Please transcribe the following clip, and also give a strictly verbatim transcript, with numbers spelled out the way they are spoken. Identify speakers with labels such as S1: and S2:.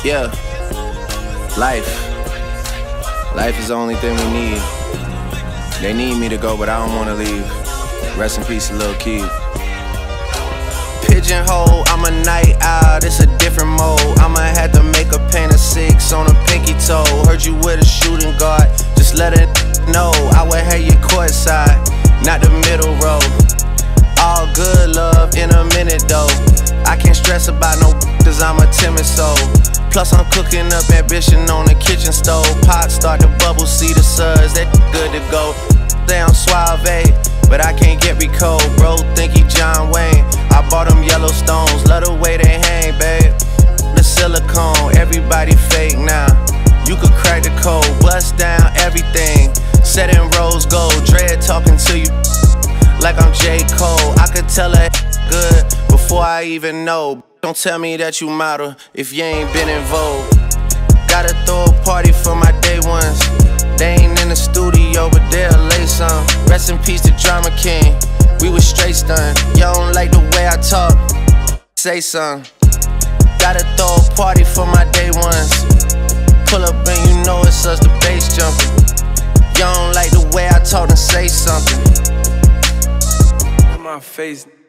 S1: Yeah, life. Life is the only thing we need. They need me to go, but I don't wanna leave. Rest in peace, Lil Keed. Pigeonhole, I'm a night owl, it's a different mode. I'ma have to make a paint of six on a pinky toe. Heard you with a shooting guard, just let it know. I would have you courtside, not the middle row. All good love in a minute though. I can't stress about no cause I'm a timid soul. Plus I'm cooking up ambition on the kitchen stove. Pot start to bubble, see the suds, that good to go. Down suave, but I can't get Rico. Bro think he John Wayne. I bought them Yellowstones, love the way they hang, babe. The silicone, everybody fake now. You could crack the code, bust down everything. Set in rose gold, Dread talking to you like I'm J. Cole. I could tell her good before I even know. Don't tell me that you model if you ain't been in vogue. Gotta throw a party for my day ones. They ain't in the studio, but they'll lay some. Rest in peace to Drama King, we was straight stunned. Y'all don't like the way I talk, say something. Gotta throw a party for my day ones. Pull up and you know it's us, the bass jumping. Y'all don't like the way I talk, and say something.
S2: In my face.